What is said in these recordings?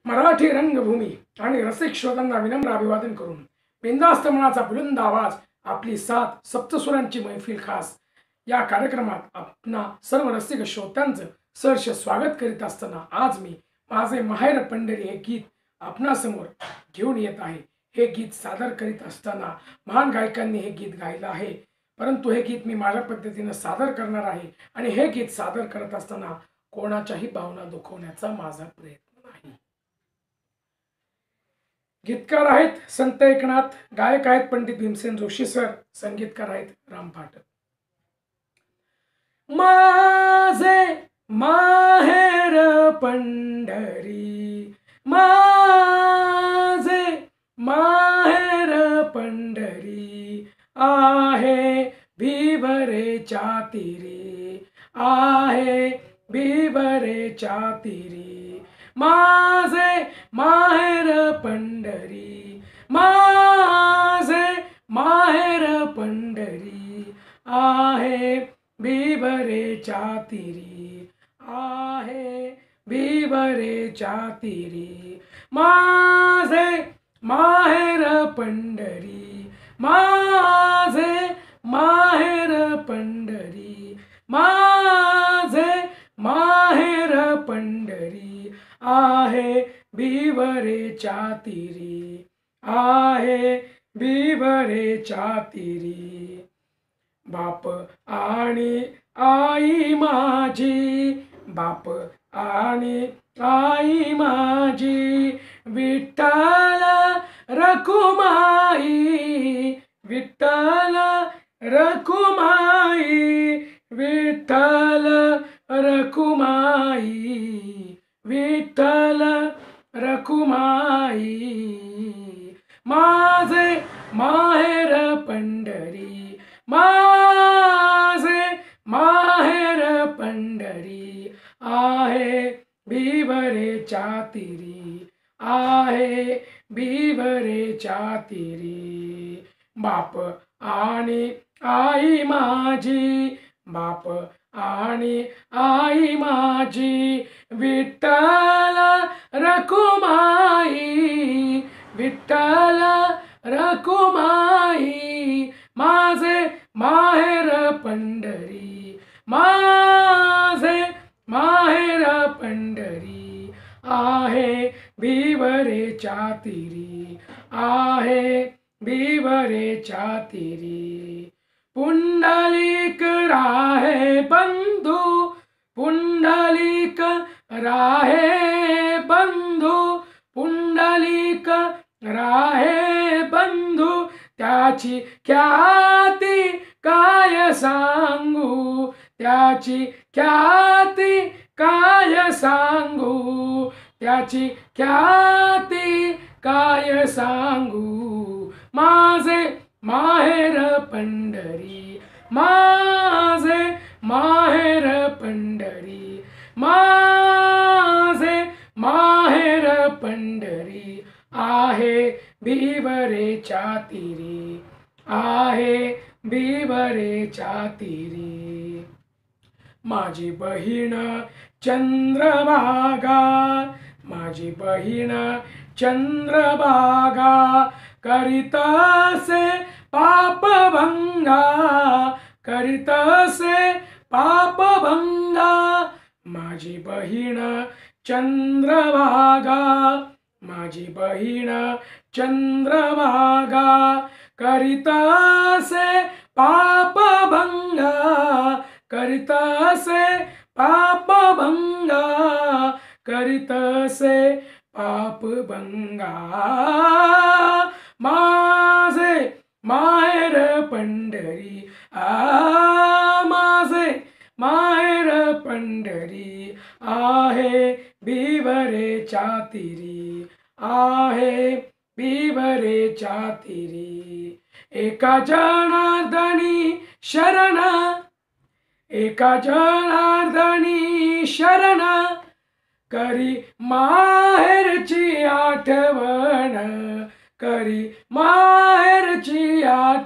मराठी रंगभूमी आणि रसिक श्रोत्यांना विनम्र अभिवादन करून बिनधास्त मनाचा बुलंद आवाज आपली सात सप्तसुरांची मैफिल खास या कार्यक्रमात आपणा सर्व रसिक श्रोत्यांचं सहर्ष स्वागत करीत असताना आज मी माझे माहेर पंढरी हे गीत आपणासमोर घेऊन येत आहे। हे गीत सादर करीत असताना महान गायकांनी हे गीत गायलं आहे, परंतु हे गीत मी माझ्या पद्धतीने सादर करणार आहे आणि हे गीत सादर करत असताना कोणाच्याही भावना दुखवण्याचा माझा प्रयत्न नाही। गीतकार आहेत संत एकनाथ, गायक आहेत पंडित भीमसेन जोशी सर, संगीतकार आहेत राम पाटक। माझे माहेर पंढरी, माझे माहेर पंढरी, आहे भिवरेच्या तीरी, आहे भिवरेच्या तीरी, माझे माहेर पंढरी, माझे माहेर पंढरी, आहे भिवरेच्या तीरी, आहे भिवरेच्या तीरी, माझे माहेर पंढरी, माझे माहेर पंढरी, माझे माहेर पंढरी, आहे भिवरेच्या तीरी, आहे भिवरेच्या तीरी। बाप आणि आई माझी, बाप आणि आई माझी, विठ्ठल रखुमाई, विठ्ठल रखुमाई, विठ्ठल रखुमाई, विठ्ठल रखुमाई, माझे माहेर पंढरी, माझे माहेर पंढरी, आहे भिवरेच्या तीरी, आहे भिवरेच्या तीरी। बाप आणि आई माझी, बाप आणि आई माझी, विठ्ठल रखुमाई, विठ्ठल रखुमाई, माझे माहेर पंढरी, माझे माहेर पंढरी, आहे भिवरेच्या तीरी, आहे भिवरेच्या तीरी। पुंडलिक राहे बंधू, पुंडलिक राहे बंधू, पुंडलिक राहे बंधू, त्याची ख्याती काय सांगू, त्याची ख्याती काय सांगू, त्याची ख्याती काय सांगू, माझे माहेर पंढरी, माझे माहेर पंढरी, माझे माहेर पंढरी, आहे भिवरेच्या तीरी, आहे भिवरेच्या तीरी। माझी बहीण चंद्रभागा, माझी बहीण चंद्रभागा, करीतसे पापभंगा, करीतसे पापभंगा, माझी बहीण चंद्रभागा, माझी बहीण चंद्रभागा, करीतसे पापभंगा, करीतसे पापभंगा, करीतसे पापभंगा, माझे माहेर पंढरी, माझे माहेर पंढरी, आहे भिवरेच्या तीरी, आहे भिवरेच्या तीरी। एका जनार्दनी शरण, एका जनार्दनी शरण, करी माहेरची आठवण, करी माहेरची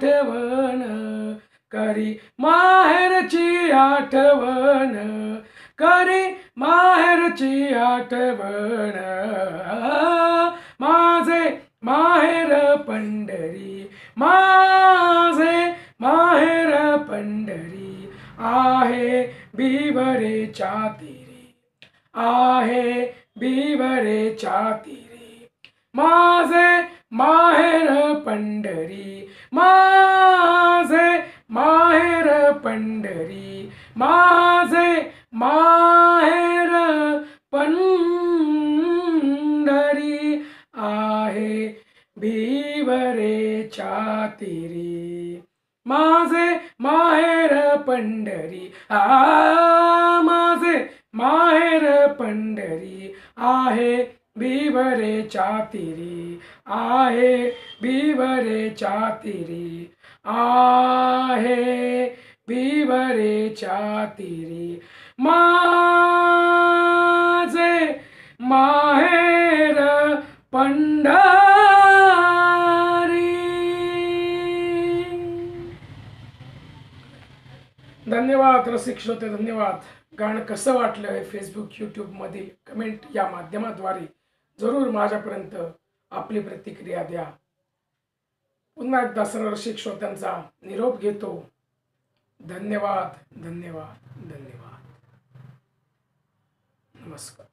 आठवण, करी माहेरची आठवण, करी माहेरची आठवण, माझे माहेर पंढरी, माझे माहेर पंढरी, आहे बिवरेच्या तीरी, आहे बिवरेच्या तीरी, माझे माहेर पंढरी, माझे माहेर पंढरी, माझे माहेर पंढरी, आहे बिवरेच्या तीरी, माझे माहेर पंढरी, माझे माहेर पंढरी, आहे बिवरेच्या तीरी, आहे बिवरेच्या तीरी, आहे बिवरेच्या तीरी, माझे माहेर पंढरी. धन्यवाद रसिक श्रोते, धन्यवाद. गाणं कसं वाटलं हे फेसबुक यूट्यूबमधील कमेंट या माध्यमाद्वारे जरूर माझ्यापर्यंत आपली प्रतिक्रिया द्या. पुन्हा एकदा सर्व रसिक श्रोत्यांचा निरोप घेतो. धन्यवाद, धन्यवाद, धन्यवाद. नमस्कार.